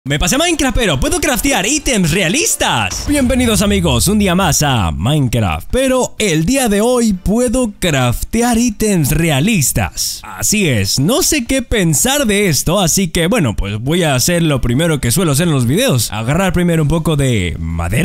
Me pasé a Minecraft, pero puedo craftear ítems realistas. Bienvenidos amigos, un día más a Minecraft, pero el día de hoy puedo craftear ítems realistas. Así es, no sé qué pensar de esto, así que bueno, pues voy a hacer lo primero que suelo hacer en los videos. Agarrar primero un poco de madera.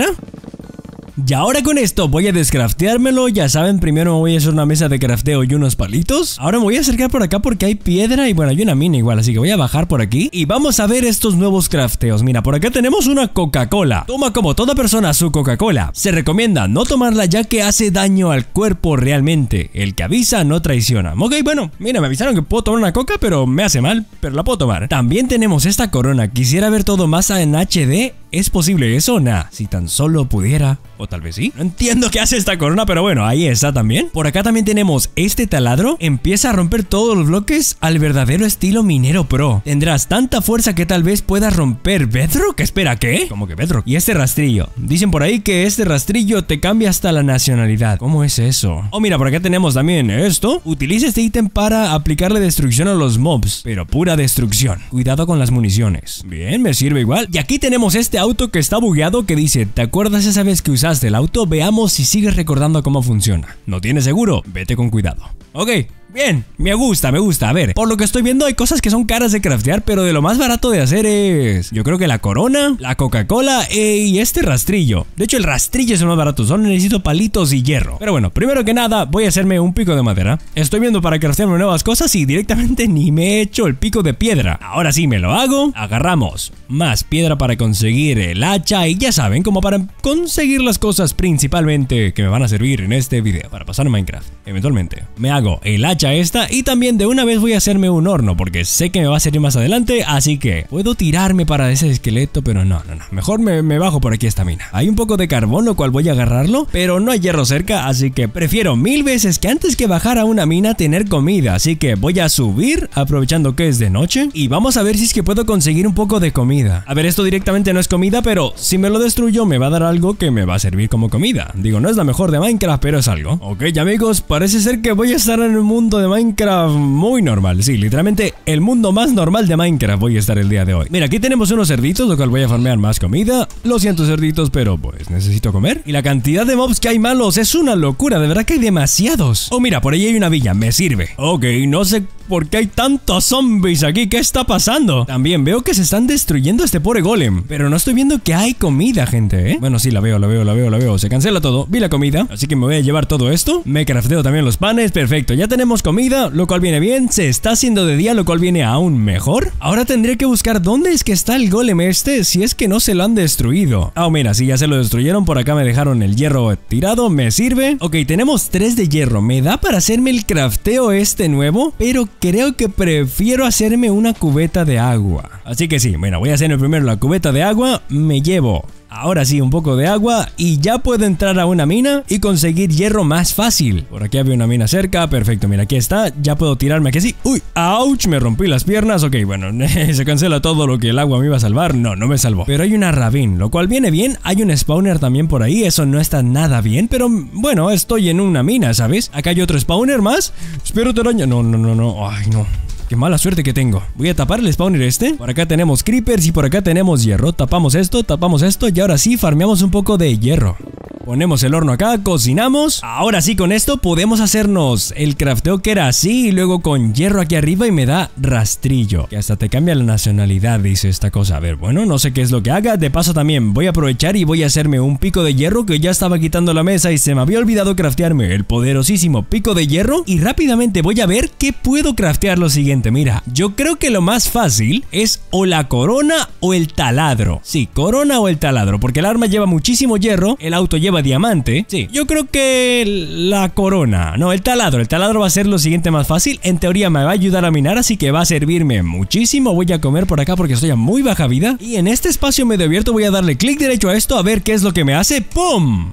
Y ahora con esto voy a descrafteármelo, ya saben, primero me voy a hacer una mesa de crafteo y unos palitos. Ahora me voy a acercar por acá porque hay piedra y bueno, hay una mina igual, así que voy a bajar por aquí y vamos a ver estos nuevos crafteos. Mira, por acá tenemos una Coca-Cola. Toma como toda persona su Coca-Cola. Se recomienda no tomarla ya que hace daño al cuerpo realmente. El que avisa no traiciona. Ok, bueno, mira, me avisaron que puedo tomar una coca, pero me hace mal, pero la puedo tomar. También tenemos esta corona. Quisiera ver todo más en HD. ¿Es posible eso? Nah, si tan solo pudiera. O tal vez sí. No entiendo qué hace esta corona, pero bueno, ahí está también. Por acá también tenemos este taladro. Empieza a romper todos los bloques al verdadero estilo minero pro. Tendrás tanta fuerza que tal vez puedas romper Bedrock. Espera, ¿qué? ¿Cómo que Bedrock? Y este rastrillo. Dicen por ahí que este rastrillo te cambia hasta la nacionalidad. ¿Cómo es eso? Oh, mira, por acá tenemos también esto. Utiliza este ítem para aplicarle destrucción a los mobs, pero pura destrucción. Cuidado con las municiones. Bien, me sirve igual. Y aquí tenemos este auto que está bugueado que dice: ¿te acuerdas esa vez que usaste el auto? Veamos si sigues recordando cómo funciona. ¿No tienes seguro? Vete con cuidado. Ok. Bien, me gusta. A ver, por lo que estoy viendo hay cosas que son caras de craftear, pero de lo más barato de hacer es... yo creo que la corona, la Coca-Cola y este rastrillo. De hecho, el rastrillo es el más barato, solo necesito palitos y hierro. Pero bueno, primero que nada, voy a hacerme un pico de madera. Estoy viendo para craftearme nuevas cosas y directamente ni me he hecho el pico de piedra. Ahora sí me lo hago. Agarramos más piedra para conseguir el hacha y ya saben, como para conseguir las cosas principalmente que me van a servir en este video, para pasar a Minecraft, eventualmente. Me hago el hacha esta y también de una vez voy a hacerme un horno porque sé que me va a servir más adelante, así que puedo tirarme para ese esqueleto, pero no, mejor me bajo por aquí a esta mina. Hay un poco de carbón, lo cual voy a agarrarlo, pero no hay hierro cerca, así que prefiero mil veces que antes que bajar a una mina tener comida, así que voy a subir aprovechando que es de noche y vamos a ver si es que puedo conseguir un poco de comida. A ver, esto directamente no es comida, pero si me lo destruyo me va a dar algo que me va a servir como comida. Digo, no es la mejor de Minecraft, pero es algo. Ok, amigos, parece ser que voy a estar en un mundo de Minecraft muy normal. Sí, literalmente el mundo más normal de Minecraft voy a estar el día de hoy. Mira, aquí tenemos unos cerditos, lo cual voy a farmear más comida. Lo siento, cerditos, pero pues necesito comer. Y la cantidad de mobs que hay malos es una locura, de verdad que hay demasiados. Oh, mira, por ahí hay una villa, me sirve. Ok, no sé por qué hay tantos zombies aquí, ¿qué está pasando? También veo que se están destruyendo este pobre golem, pero no estoy viendo que hay comida, gente, ¿eh? Bueno, sí, la veo. Se cancela todo, vi la comida, así que me voy a llevar todo esto. Me crafteo también los panes, perfecto, ya tenemos comida, lo cual viene bien. Se está haciendo de día, lo cual viene aún mejor. Ahora tendré que buscar dónde es que está el golem este, si es que no se lo han destruido. Ah, mira, sí, ya se lo destruyeron, por acá me dejaron el hierro tirado, me sirve. Ok, tenemos 3 de hierro, me da para hacerme el crafteo este nuevo, pero creo que prefiero hacerme una cubeta de agua. Así que sí, bueno, voy a hacerme primero la cubeta de agua, me llevo ahora sí un poco de agua y ya puedo entrar a una mina y conseguir hierro más fácil. Por aquí había una mina cerca, perfecto, mira, aquí está, ya puedo tirarme aquí así. Uy, ouch, me rompí las piernas. Ok, bueno, se cancela todo lo que el agua me iba a salvar. No me salvó, pero hay una ravine, lo cual viene bien. Hay un spawner también por ahí, eso no está nada bien, pero bueno, estoy en una mina, ¿sabes? Acá hay otro spawner más. Espero te araña. No, ay, no. Qué mala suerte que tengo. Voy a tapar el spawner este. Por acá tenemos creepers y por acá tenemos hierro. Tapamos esto y ahora sí farmeamos un poco de hierro. Ponemos el horno acá, cocinamos. Ahora sí, con esto podemos hacernos el crafteo que era así y luego con hierro aquí arriba y me da rastrillo. Que hasta te cambia la nacionalidad, dice esta cosa. A ver, bueno, no sé qué es lo que haga. De paso también voy a aprovechar y voy a hacerme un pico de hierro que ya estaba quitando la mesa y se me había olvidado craftearme el poderosísimo pico de hierro. Y rápidamente voy a ver qué puedo craftear lo siguiente. Mira, yo creo que lo más fácil es o la corona o el taladro. Sí, corona o el taladro, porque el arma lleva muchísimo hierro, el auto lleva diamante. Sí, yo creo que la corona, no, el taladro va a ser lo siguiente más fácil. En teoría me va a ayudar a minar, así que va a servirme muchísimo. Voy a comer por acá porque estoy a muy baja vida. Y en este espacio medio abierto voy a darle clic derecho a esto a ver qué es lo que me hace. ¡Pum!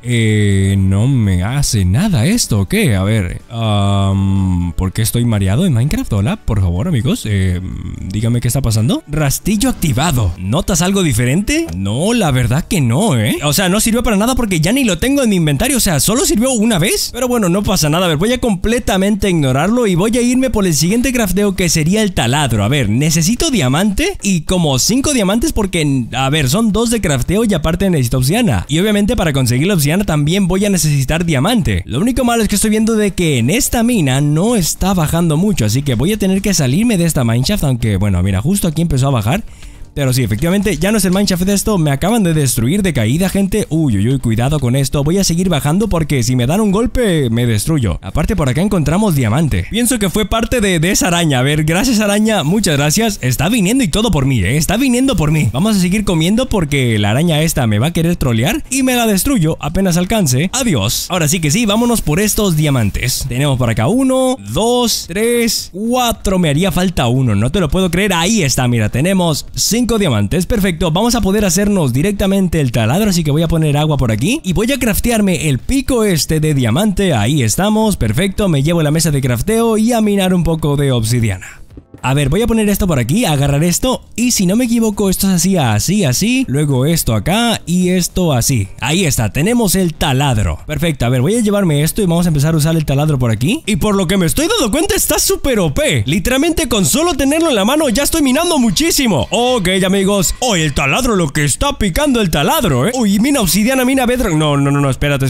No me hace nada esto, ¿o qué? A ver, ¿por qué estoy mareado en Minecraft? Hola, por favor, amigos, dígame qué está pasando. Rastrillo activado. ¿Notas algo diferente? No, la verdad que no, O sea, no sirvió para nada porque ya ni lo lo tengo en mi inventario, o sea, solo sirvió una vez. Pero bueno, no pasa nada, a ver, voy a completamente ignorarlo y voy a irme por el siguiente crafteo, que sería el taladro. A ver, necesito diamante y como 5 diamantes porque, a ver, son 2 de crafteo y aparte necesito obsidiana. Y obviamente para conseguir la obsidiana también voy a necesitar diamante. Lo único malo es que estoy viendo de que en esta mina no está bajando mucho, así que voy a tener que salirme de esta mineshaft, aunque bueno, mira, justo aquí empezó a bajar. Pero sí, efectivamente, ya no es el mineshaft de esto. Me acaban de destruir de caída, gente. Uy, uy, uy, cuidado con esto. Voy a seguir bajando porque si me dan un golpe, me destruyo. Aparte, por acá encontramos diamante. Pienso que fue parte de esa araña. A ver, gracias, araña. Muchas gracias. Está viniendo y todo por mí, Está viniendo por mí. Vamos a seguir comiendo porque la araña esta me va a querer trolear y me la destruyo apenas alcance. Adiós. Ahora sí que sí, vámonos por estos diamantes. Tenemos por acá 1, 2, 3, 4. Me haría falta uno. No te lo puedo creer. Ahí está, mira, tenemos 5 diamantes, perfecto. Vamos a poder hacernos directamente el taladro, así que voy a poner agua por aquí y voy a craftearme el pico este de diamante. Ahí estamos, perfecto. Me llevo la mesa de crafteo y a minar un poco de obsidiana. A ver, voy a poner esto por aquí, agarrar esto y si no me equivoco esto es así, luego esto acá y esto así. Ahí está, tenemos el taladro. Perfecto, a ver, voy a llevarme esto y vamos a empezar a usar el taladro por aquí. Y por lo que me estoy dando cuenta está súper OP. Literalmente con solo tenerlo en la mano ya estoy minando muchísimo. Ok, amigos. Oh, el taladro, lo que está picando el taladro, Uy, mina obsidiana, mina bedrock. No, espérate.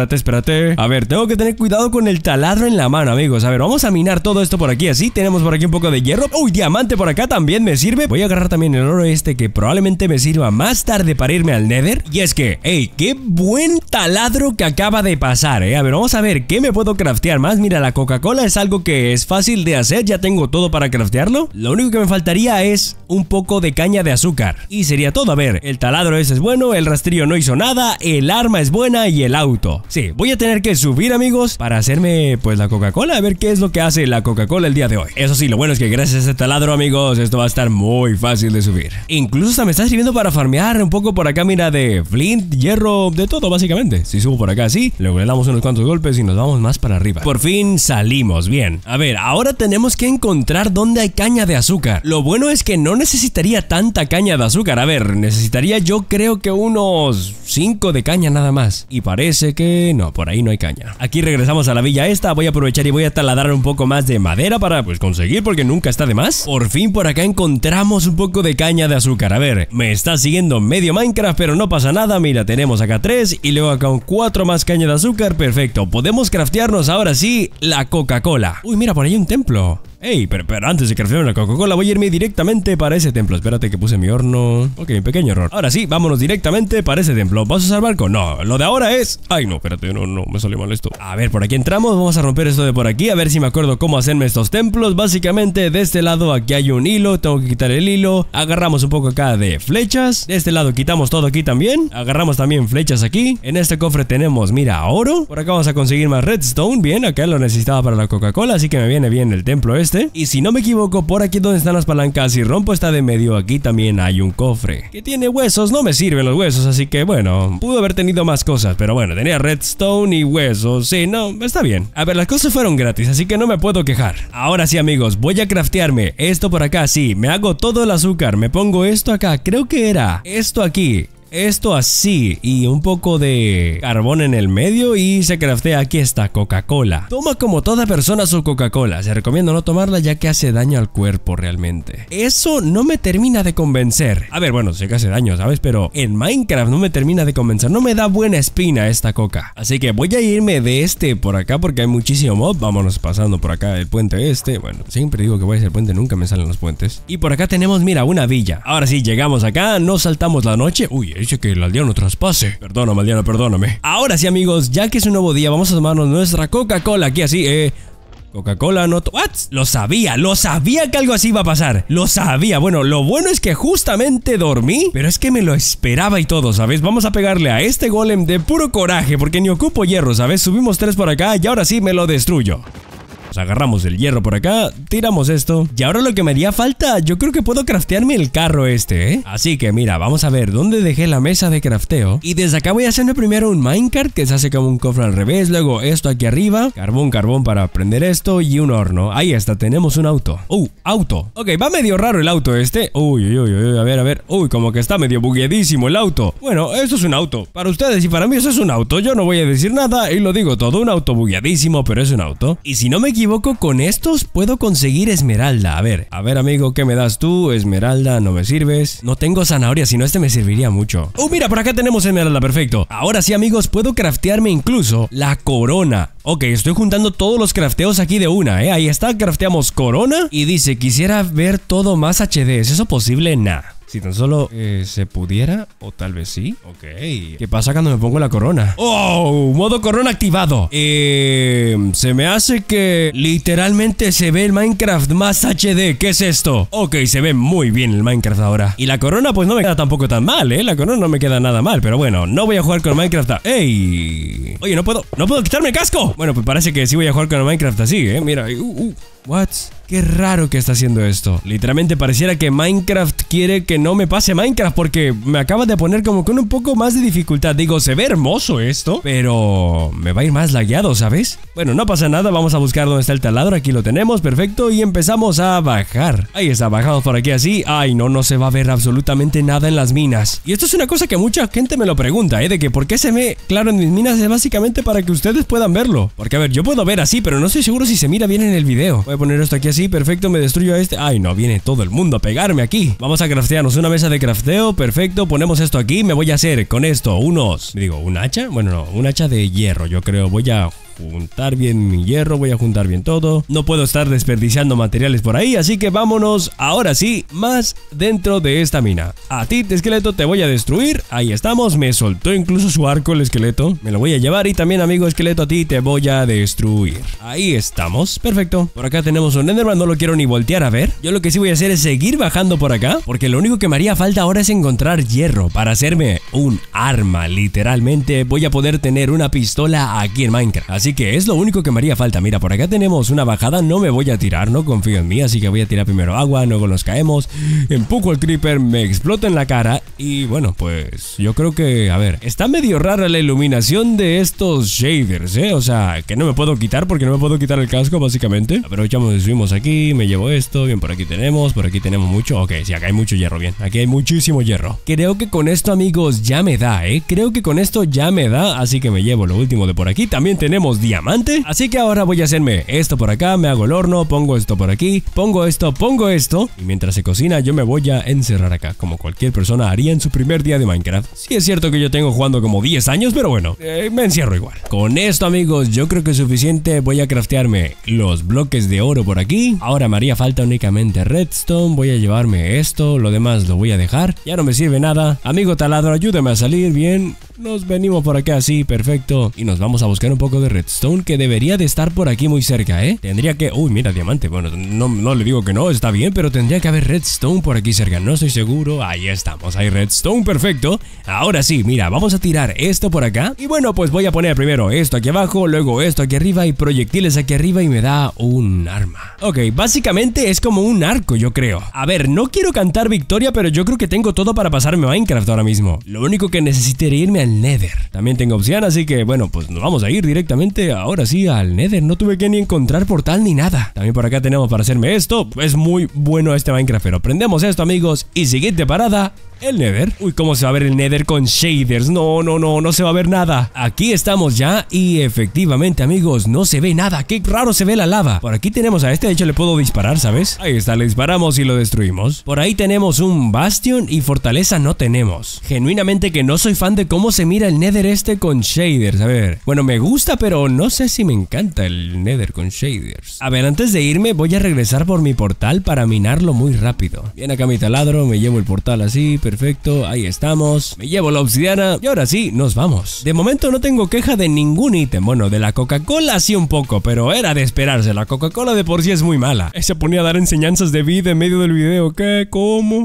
A ver, tengo que tener cuidado con el taladro en la mano, amigos. A ver, vamos a minar todo esto por aquí así. Tenemos por aquí un poco de hierro. Uy, diamante por acá también me sirve. Voy a agarrar también el oro este que probablemente me sirva más tarde para irme al Nether. Y es que, hey, qué buen taladro que acaba de pasar, A ver, vamos a ver qué me puedo craftear más. Mira, la Coca-Cola es algo que es fácil de hacer. Ya tengo todo para craftearlo. Lo único que me faltaría es un poco de caña de azúcar. Y sería todo. A ver, el taladro ese es bueno, el rastrillo no hizo nada, el arma es buena y el auto. Sí, voy a tener que subir, amigos, para hacerme, pues, la Coca-Cola. A ver qué es lo que hace la Coca-Cola el día de hoy. Eso sí, lo bueno es que gracias a este taladro, amigos, esto va a estar muy fácil de subir. Incluso hasta me está sirviendo para farmear un poco por acá, mira, de flint, hierro, de todo básicamente. Si subo por acá así, luego le damos unos cuantos golpes y nos vamos más para arriba. Por fin salimos, bien. A ver, ahora tenemos que encontrar dónde hay caña de azúcar. Lo bueno es que no necesitaría tanta caña de azúcar. A ver, necesitaría yo creo que unos 5 de caña nada más. Y parece que no, por ahí no hay caña. Aquí regresamos a la villa esta. Voy a aprovechar y voy a taladrar un poco más de madera para, pues, conseguir, porque nunca está de más. Por fin por acá encontramos un poco de caña de azúcar. A ver, me está siguiendo medio Minecraft, pero no pasa nada. Mira, tenemos acá 3 y luego acá un 4 más caña de azúcar. Perfecto, podemos craftearnos ahora sí la Coca-Cola. Uy, mira, por ahí hay un templo. Ey, pero antes de craftear la Coca-Cola voy a irme directamente para ese templo. Espérate que puse mi horno. Ok, pequeño error. Ahora sí, vámonos directamente para ese templo. ¿Vas a usar barco? No, lo de ahora es... Ay, no, espérate, no, me salió mal esto. A ver, por aquí entramos, vamos a romper esto de por aquí. A ver si me acuerdo cómo hacerme estos templos. Básicamente, de este lado aquí hay un hilo. Tengo que quitar el hilo. Agarramos un poco acá de flechas. De este lado quitamos todo aquí también. Agarramos también flechas aquí. En este cofre tenemos, mira, oro. Por acá vamos a conseguir más redstone. Bien, acá lo necesitaba para la Coca-Cola, así que me viene bien el templo este. Y si no me equivoco, por aquí donde están las palancas, si rompo esta de medio, aquí también hay un cofre que tiene huesos. No me sirven los huesos, así que bueno, pudo haber tenido más cosas, pero bueno, tenía redstone y huesos. Sí, no, está bien. A ver, las cosas fueron gratis, así que no me puedo quejar. Ahora sí, amigos, voy a craftearme esto por acá. Sí, me hago todo el azúcar, me pongo esto acá, creo que era esto aquí, esto así y un poco de carbón en el medio y se craftea aquí esta Coca-Cola. Toma como toda persona su Coca-Cola. Se recomienda no tomarla ya que hace daño al cuerpo realmente. Eso no me termina de convencer. A ver, bueno, sé que hace daño, ¿sabes? Pero en Minecraft no me termina de convencer. No me da buena espina esta coca. Así que voy a irme de este por acá porque hay muchísimo mob. Vámonos pasando por acá el puente este. Bueno, siempre digo que voy a hacer puente, nunca me salen los puentes. Y por acá tenemos, mira, una villa. Ahora sí, llegamos acá, no saltamos la noche. Uy, dice que el aldeano traspase. Perdóname, aldeano, perdóname. Ahora sí, amigos, ya que es un nuevo día, vamos a tomarnos nuestra Coca-Cola aquí así, Coca-Cola no... ¿What? Lo sabía que algo así iba a pasar. Lo sabía. Bueno, lo bueno es que justamente dormí, pero es que me lo esperaba y todo, ¿sabes? Vamos a pegarle a este golem de puro coraje, porque ni ocupo hierro, ¿sabes? Subimos 3 por acá y ahora sí me lo destruyo. Nos agarramos el hierro por acá, tiramos esto. Y ahora lo que me haría falta, yo creo que puedo craftearme el carro este, ¿eh? Así que mira, vamos a ver dónde dejé la mesa de crafteo. Y desde acá voy a hacerme primero un minecart que se hace como un cofre al revés. Luego esto aquí arriba, carbón para prender esto y un horno. Ahí está, tenemos un auto. Auto. Ok, va medio raro el auto este. Uy, a ver. Uy, como que está medio bugueadísimo el auto. Bueno, esto es un auto. Para ustedes y para mí eso es un auto. Yo no voy a decir nada y lo digo todo. Un auto bugueadísimo, pero es un auto. Y si no me equivoco, con estos puedo conseguir esmeralda. A ver, amigo, ¿qué me das tú? Esmeralda, no me sirves. No tengo zanahoria, si no este me serviría mucho. Mira, por acá tenemos esmeralda, perfecto. Ahora sí, amigos, puedo craftearme incluso la corona. Ok, estoy juntando todos los crafteos aquí de una, ¿eh? Ahí está, crafteamos corona. Y dice, quisiera ver todo más HD. ¿Es eso posible? Nah. Si tan solo se pudiera, o tal vez sí. Ok. ¿Qué pasa cuando me pongo la corona? ¡Oh! Modo corona activado. Se me hace que literalmente se ve el Minecraft más HD. ¿Qué es esto? Ok, se ve muy bien el Minecraft ahora. Y la corona pues no me queda tampoco tan mal, ¿eh? La corona no me queda nada mal, pero bueno, no voy a jugar con Minecraft. ¡Ey! Oye, no puedo quitarme el casco. Bueno, pues parece que sí voy a jugar con el Minecraft así, ¿eh? Mira, what? Qué raro que está haciendo esto. Literalmente pareciera que Minecraft quiere que no me pase Minecraft porque me acaba de poner como con un poco más de dificultad. Digo, se ve hermoso esto, pero me va a ir más lagueado, ¿sabes? Bueno, no pasa nada, vamos a buscar dónde está el taladro. Aquí lo tenemos, perfecto, y empezamos a bajar. Ahí está, bajamos por aquí así. Ay, no se va a ver absolutamente nada en las minas. Y esto es una cosa que mucha gente me lo pregunta, de que por qué se ve claro en mis minas. Es básicamente para que ustedes puedan verlo. Porque a ver, yo puedo ver así, pero no estoy seguro si se mira bien en el video. Voy a poner esto aquí así. Sí, perfecto, me destruyo a este. Ay, no, viene todo el mundo a pegarme aquí. Vamos a craftearnos una mesa de crafteo. Perfecto, ponemos esto aquí. Me voy a hacer con esto un hacha. Bueno, no, un hacha de hierro, yo creo. Voy a juntar bien mi hierro, voy a juntar bien todo. No puedo estar desperdiciando materiales por ahí, así que vámonos, ahora sí, más dentro de esta mina. A ti, esqueleto, te voy a destruir. Ahí estamos, me soltó incluso su arco el esqueleto. Me lo voy a llevar y también, amigo esqueleto, a ti te voy a destruir. Ahí estamos, perfecto. Por acá tenemos un Enderman, no lo quiero ni voltear a ver. Yo lo que sí voy a hacer es seguir bajando por acá, porque lo único que me haría falta ahora es encontrar hierro para hacerme un arma. Literalmente voy a poder tener una pistola aquí en Minecraft. Así que es lo único que me haría falta. Mira, por acá tenemos una bajada. No me voy a tirar, no confío en mí. Así que voy a tirar primero agua, luego nos caemos. Empujo el creeper, me explota en la cara. Y bueno, pues yo creo que, a ver, está medio rara la iluminación de estos shaders, o sea, que no me puedo quitar porque no me puedo quitar el casco, básicamente. Aprovechamos y subimos aquí. Me llevo esto, bien, por aquí tenemos mucho. Ok, sí, acá hay mucho hierro, bien. Aquí hay muchísimo hierro. Creo que con esto, amigos, ya me da, creo que con esto ya me da. Así que me llevo lo último de por aquí. También tenemos diamante. Así que ahora voy a hacerme esto por acá, me hago el horno, pongo esto por aquí, pongo esto. Y mientras se cocina yo me voy a encerrar acá, como cualquier persona haría en su primer día de Minecraft. Sí es cierto que yo tengo jugando como 10 años, pero bueno, me encierro igual. Con esto, amigos, yo creo que es suficiente. Voy a craftearme los bloques de oro por aquí. Ahora me haría falta únicamente redstone. Voy a llevarme esto, lo demás lo voy a dejar. Ya no me sirve nada. Amigo taladro, ayúdame a salir, bien. Nos venimos por acá así, perfecto. Y nos vamos a buscar un poco de redstone que debería de estar por aquí muy cerca, Tendría que... Uy, mira, diamante. Bueno, no le digo que no, está bien, pero tendría que haber redstone por aquí cerca. No estoy seguro. Ahí estamos, hay redstone, perfecto. Ahora sí, mira, vamos a tirar esto por acá. Y bueno, pues voy a poner primero esto aquí abajo, luego esto aquí arriba y proyectiles aquí arriba y me da un arma. Ok, básicamente es como un arco, yo creo. A ver, no quiero cantar victoria, pero yo creo que tengo todo para pasarme Minecraft ahora mismo. Lo único que necesitaría irme al Nether. También tengo obsidiana, así que bueno, pues nos vamos a ir directamente ahora sí al Nether. No tuve que ni encontrar portal ni nada. También por acá tenemos para hacerme esto. Es muy bueno este Minecraft, pero prendemos esto, amigos. Y siguiente parada, el Nether. Uy, ¿cómo se va a ver el Nether con shaders? No se va a ver nada. Aquí estamos ya y efectivamente, amigos, no se ve nada. Qué raro se ve la lava. Por aquí tenemos a este, de hecho le puedo disparar, ¿sabes? Ahí está, le disparamos y lo destruimos. Por ahí tenemos un bastion y fortaleza no tenemos. Genuinamente que no soy fan de cómo se mira el Nether este con shaders. A ver, bueno, me gusta, pero no sé si me encanta el Nether con shaders. A ver, antes de irme voy a regresar por mi portal para minarlo muy rápido. Bien, acá mi taladro, me llevo el portal así. Perfecto, ahí estamos. Me llevo la obsidiana y ahora sí, nos vamos. De momento no tengo queja de ningún ítem. Bueno, de la Coca-Cola sí un poco, pero era de esperarse. La Coca-Cola de por sí es muy mala. Se ponía a dar enseñanzas de vida en medio del video. ¿Qué? ¿Cómo?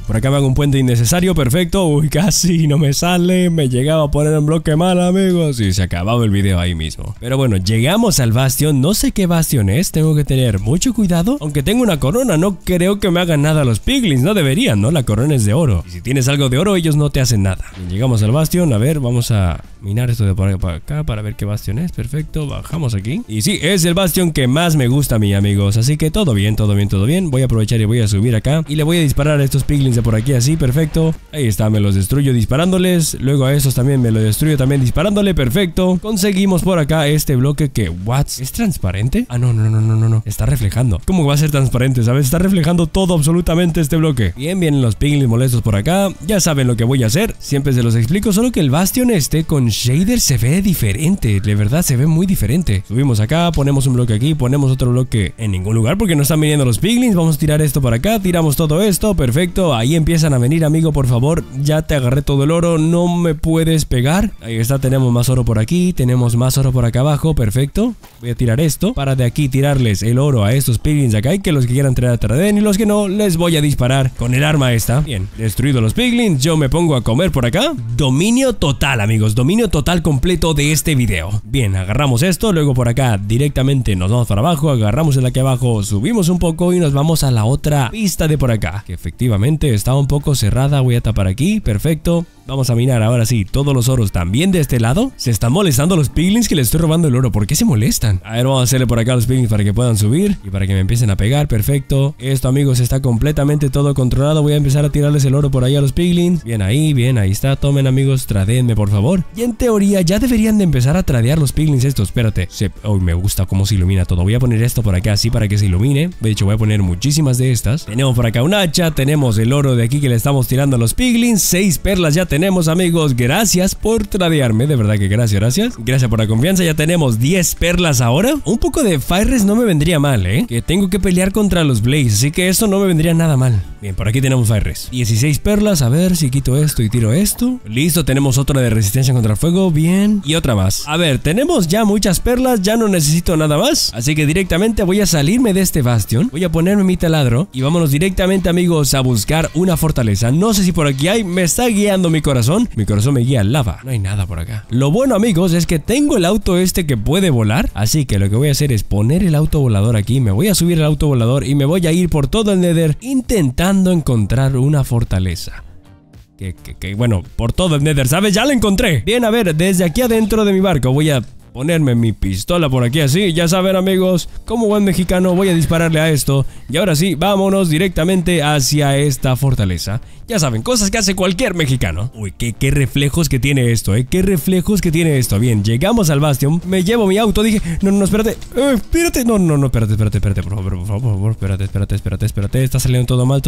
Por acá me hago un puente innecesario, perfecto. Uy, casi no me sale. Me llegaba a poner un bloque mal, amigos. Y se acababa el video ahí mismo. Pero bueno, llegamos al bastión. No sé qué bastión es. Tengo que tener mucho cuidado. Aunque tengo una corona, no creo que me hagan nada los piglins. No deberían, ¿no? La corona es de oro. Y si tienes algo de oro, ellos no te hacen nada. Bien, llegamos al bastión. A ver, vamos a minar esto de por acá para ver qué bastión es. Perfecto, bajamos aquí. Y sí, es el bastión que más me gusta a mí, amigos. Así que todo bien, todo bien, todo bien. Voy a aprovechar y voy a subir acá. Y le voy a disparar a estos piglins de por aquí así, perfecto. Ahí está, me los destruyo disparándoles. Luego a estos también me los destruyo también disparándole, perfecto. Conseguimos por acá este bloque que, ¿what? ¿Es transparente? Ah, no. Está reflejando. ¿Cómo va a ser transparente, sabes? Está reflejando todo absolutamente este bloque. Bien, vienen los piglins molestos por acá. Ya saben lo que voy a hacer. Siempre se los explico, solo que el bastión este con shader se ve diferente. De verdad, se ve muy diferente. Subimos acá, ponemos un bloque aquí, ponemos otro bloque en ningún lugar porque no están viniendo los piglins. Vamos a tirar esto para acá, tiramos todo esto, perfecto. Ahí empiezan a venir, amigo, por favor. Ya te agarré todo el oro, no me puedes pegar. Ahí está, tenemos más oro por aquí, tenemos más oro por acá abajo, perfecto. Voy a tirar esto para de aquí tirarles el oro a estos piglins de acá y que los que quieran traer a traden y los que no, les voy a disparar con el arma esta. Bien, destruido los piglins, yo me pongo a comer por acá. Dominio total, amigos, dominio total completo de este video. Bien, agarramos esto, luego por acá directamente nos vamos para abajo, agarramos el de aquí abajo, subimos un poco y nos vamos a la otra pista de por acá, que efectivamente está un poco cerrada. Voy a tapar aquí, perfecto. Vamos a minar ahora sí todos los oros también de este lado. Se están molestando los piglins que les estoy robando el oro. ¿Por qué se molestan? A ver, vamos a hacerle por acá a los piglins para que puedan subir y para que me empiecen a pegar. Perfecto. Esto, amigos, está completamente todo controlado. Voy a empezar a tirarles el oro por ahí a los piglins. Bien, ahí está. Tomen, amigos, tradenme, por favor. Y en teoría ya deberían de empezar a tradear los piglins estos. Espérate. Uy, me gusta cómo se ilumina todo. Voy a poner esto por acá así para que se ilumine. De hecho, voy a poner muchísimas de estas. Tenemos por acá un hacha. Tenemos el oro de aquí que le estamos tirando a los piglins. 6 perlas ya tenemos, amigos. Gracias por tradearme, de verdad que gracias. Gracias por la confianza, ya tenemos 10 perlas ahora. Un poco de Fire no me vendría mal, que tengo que pelear contra los Blaze, así que esto no me vendría nada mal. Bien, por aquí tenemos Fire 16 perlas, a ver si quito esto y tiro esto. Listo, tenemos otra de resistencia contra el fuego, bien. Y otra más. A ver, tenemos ya muchas perlas, ya no necesito nada más. Así que directamente voy a salirme de este bastión. Voy a ponerme mi taladro y vámonos directamente, amigos, a buscar una fortaleza. No sé si por aquí hay, me está guiando mi corazón. Mi corazón me guía al lava. No hay nada por acá. Lo bueno, amigos, es que tengo el auto este que puede volar. Así que lo que voy a hacer es poner el auto volador aquí. Me voy a subir el auto volador y me voy a ir por todo el Nether intentando encontrar una fortaleza. Bueno, por todo el Nether, ¿sabes? Ya la encontré. Bien, a ver, desde aquí adentro de mi barco voy a ponerme mi pistola por aquí así, ya saben, amigos, como buen mexicano voy a dispararle a esto. Y ahora sí, vámonos directamente hacia esta fortaleza. Ya saben, cosas que hace cualquier mexicano. Uy, qué reflejos que tiene esto, qué reflejos que tiene esto. Bien, llegamos al bastión, me llevo mi auto, dije, no, espérate, espérate, no, espérate, por favor, espérate, está saliendo todo mal.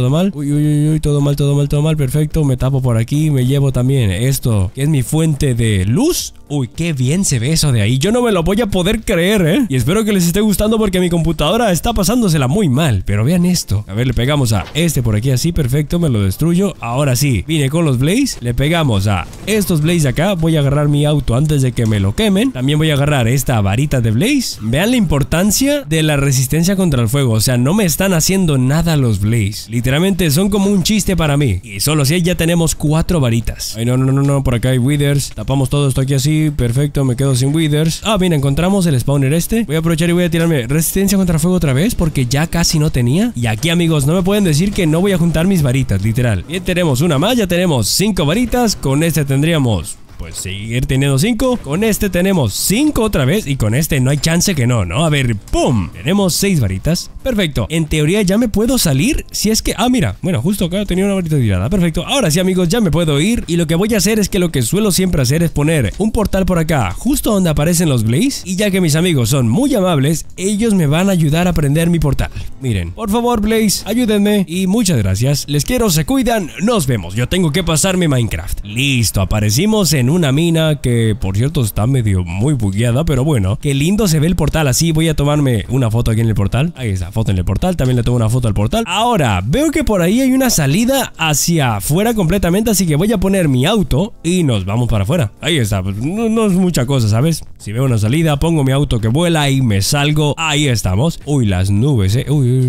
Uy, todo mal, perfecto, me tapo por aquí, me llevo también esto, que es mi fuente de luz. Uy, qué bien se ve eso de ahí, yo no me lo voy a poder creer, y espero que les esté gustando porque mi computadora está pasándosela muy mal. Pero vean esto, a ver, le pegamos a este por aquí así, perfecto, me lo destruyo. Ahora sí, vine con los Blaze, le pegamos a estos Blaze acá. Voy a agarrar mi auto antes de que me lo quemen. También voy a agarrar esta varita de Blaze. Vean la importancia de la resistencia contra el fuego, o sea, no me están haciendo nada los Blaze, literalmente son como un chiste para mí. Y solo si ya tenemos 4 varitas. Ay, no, por acá hay Withers, tapamos todo esto aquí así, perfecto, me quedo sin Withers. Ah, bien, encontramos el spawner este. Voy a aprovechar y voy a tirarme resistencia contra el fuego otra vez porque ya casi no tenía. Y aquí, amigos, no me pueden decir que no voy a juntar mis varitas, literal. Bien, tenemos una más, ya tenemos 5 varitas. Con este tendríamos, pues, seguir teniendo 5. Con este tenemos 5 otra vez. Y con este no hay chance que no. A ver, ¡pum! Tenemos 6 varitas. Perfecto. En teoría ya me puedo salir. Si es que... Ah, mira. Bueno, justo acá tenía una varita tirada. Perfecto. Ahora sí, amigos, ya me puedo ir. Y lo que voy a hacer es que lo que suelo siempre hacer es poner un portal por acá, justo donde aparecen los Blaze. Y ya que mis amigos son muy amables, ellos me van a ayudar a prender mi portal. Miren, por favor, Blaze, ayúdenme. Y muchas gracias. Les quiero, se cuidan. Nos vemos. Yo tengo que pasarme Minecraft. Listo. Aparecimos en una mina que, por cierto, está medio muy bugueada, pero bueno, qué lindo se ve el portal así. Voy a tomarme una foto aquí en el portal. Ahí está. foto en el portal, también le tomo una foto al portal. Ahora, veo que por ahí hay una salida hacia afuera completamente, así que voy a poner mi auto y nos vamos para afuera. Ahí está, pues no es mucha cosa, ¿sabes? Si veo una salida, pongo mi auto que vuela y me salgo. Ahí estamos. Uy, las nubes, Uy,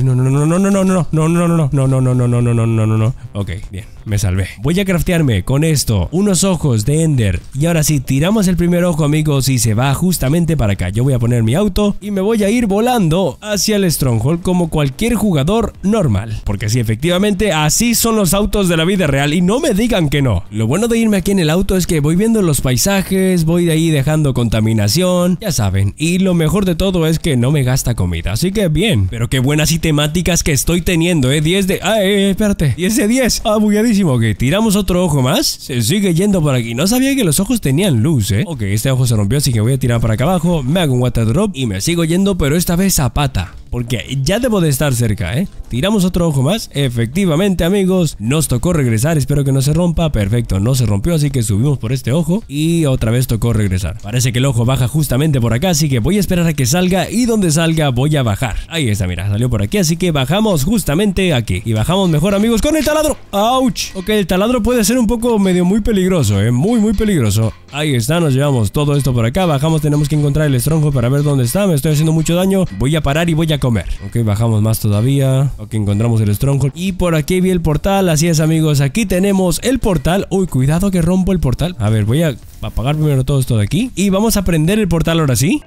no. Ok, bien, me salvé. Voy a craftearme con esto unos ojos de Ender. Y ahora sí, tiramos el primer ojo, amigos, y se va justamente para acá. Yo voy a poner mi auto y me voy a ir volando hacia el Stronghold como cualquier jugador normal. Porque sí, efectivamente, así son los autos de la vida real y no me digan que no. Lo bueno de irme aquí en el auto es que voy viendo los paisajes, voy de ahí dejando contaminación, ya saben. Y lo mejor de todo es que no me gasta comida, así que bien. Pero qué buenas y temáticas que estoy teniendo, 10 de... espérate, 10 de 10. Bugueadísimo. Ok, tiramos otro ojo más. Se sigue yendo por aquí. No sabía que los ojos tenían luz, Ok, este ojo se rompió, así que voy a tirar para acá abajo. Me hago un water drop y me sigo yendo, pero esta vez a pata. Porque ya debo de estar cerca, Tiramos otro ojo más. Efectivamente, amigos, nos tocó regresar. Espero que no se rompa. Perfecto, no se rompió, así que subimos por este ojo y otra vez tocó regresar. Parece que el ojo baja justamente por acá, así que voy a esperar a que salga y donde salga voy a bajar. Ahí está, mira, salió por aquí, así que bajamos justamente aquí. Y bajamos mejor, amigos, con el taladro. ¡Auch! Ok, el taladro puede ser un poco muy peligroso, muy peligroso. Ahí está, nos llevamos todo esto por acá. Bajamos, tenemos que encontrar el Stronghold para ver dónde está. Me estoy haciendo mucho daño. Voy a parar y voy a comer. Ok, bajamos más todavía. Ok, encontramos el Stronghold. Y por aquí vi el portal. Así es, amigos, aquí tenemos el portal. Uy, cuidado que rompo el portal. A ver, voy a apagar primero todo esto de aquí. Y vamos a prender el portal ahora sí.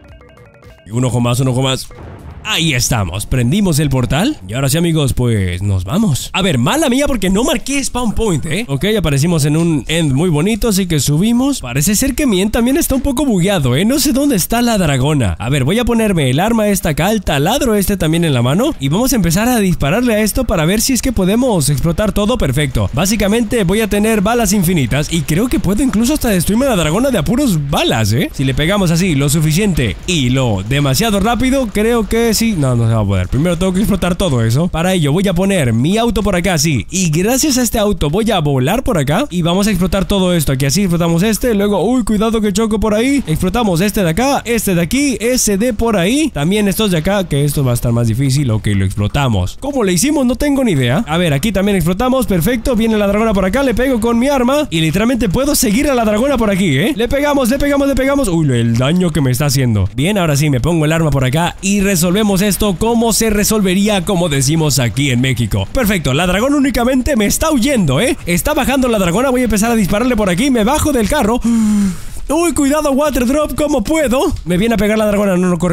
Y un ojo más, un ojo más. Ahí estamos, prendimos el portal. Y ahora sí, amigos, pues nos vamos. A ver, mala mía porque no marqué spawn point, Ok, aparecimos en un end muy bonito, así que subimos. Parece ser que mi end también está un poco bugueado, No sé dónde está la dragona. A ver, voy a ponerme el arma esta acá, el taladro este también en la mano. Y vamos a empezar a dispararle a esto para ver si es que podemos explotar todo perfecto. Básicamente voy a tener balas infinitas y creo que puedo incluso hasta destruirme a la dragona de a puros balas, Si le pegamos así lo suficiente y lo demasiado rápido, creo que sí. No se va a poder. Primero tengo que explotar todo eso. Para ello voy a poner mi auto por acá, así. Y gracias a este auto voy a volar por acá. Y vamos a explotar todo esto. Aquí así explotamos este. Luego, uy, cuidado que choco por ahí. Explotamos este de acá, este de aquí, ese de por ahí. También estos de acá, que esto va a estar más difícil. Ok, lo explotamos. ¿Cómo le hicimos? No tengo ni idea. A ver, aquí también explotamos. Perfecto. Viene la dragona por acá. Le pego con mi arma. Y literalmente puedo seguir a la dragona por aquí, Le pegamos. Uy, el daño que me está haciendo. Bien, ahora sí, me pongo el arma por acá. Y resolvemos esto como se resolvería, como decimos aquí en México. Perfecto, la dragona únicamente me está huyendo, Está bajando la dragona, voy a empezar a dispararle por aquí. Me bajo del carro. Uy, cuidado, water drop, ¿cómo puedo? Me viene a pegar la dragona. No, corre.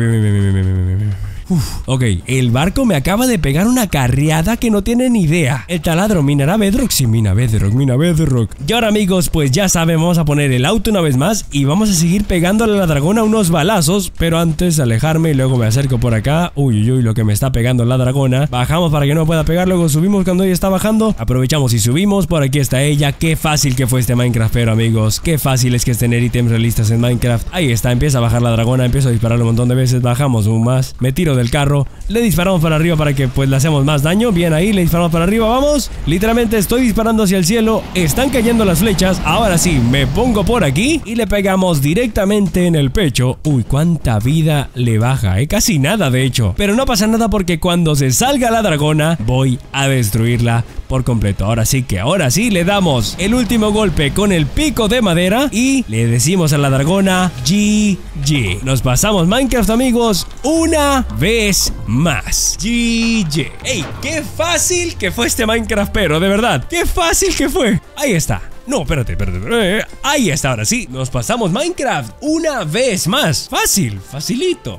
Bien. Ok, el barco me acaba de pegar una carreada que no tiene ni idea. El taladro minará bedrock. Sí, mina bedrock. Y ahora, amigos, pues ya saben, vamos a poner el auto una vez más y vamos a seguir pegándole a la dragona unos balazos. Pero antes alejarme y luego me acerco por acá. Uy, lo que me está pegando la dragona. Bajamos para que no pueda pegar, luego subimos cuando ella está bajando. Aprovechamos y subimos, por aquí está ella. Qué fácil que fue este Minecraft, pero amigos, qué fácil es que es tener ítems realistas en Minecraft. Ahí está, empieza a bajar la dragona, empiezo a dispararle un montón de veces. Bajamos un más, me tiro del carro, le disparamos para arriba para que pues le hacemos más daño. Bien, ahí le disparamos para arriba, vamos. Literalmente estoy disparando hacia el cielo, están cayendo las flechas. Ahora sí, me pongo por aquí y le pegamos directamente en el pecho. Uy, cuánta vida le baja, casi nada de hecho. Pero no pasa nada porque cuando se salga la dragona voy a destruirla por completo. Ahora sí le damos el último golpe con el pico de madera y le decimos a la dragona GG. Nos pasamos Minecraft, amigos, una vez más. GG. ¡Ey! ¡Qué fácil que fue este Minecraft, pero de verdad! ¡Qué fácil que fue! Ahí está. No, espérate. Ahí está, ahora sí. Nos pasamos Minecraft una vez más. Fácil, facilito.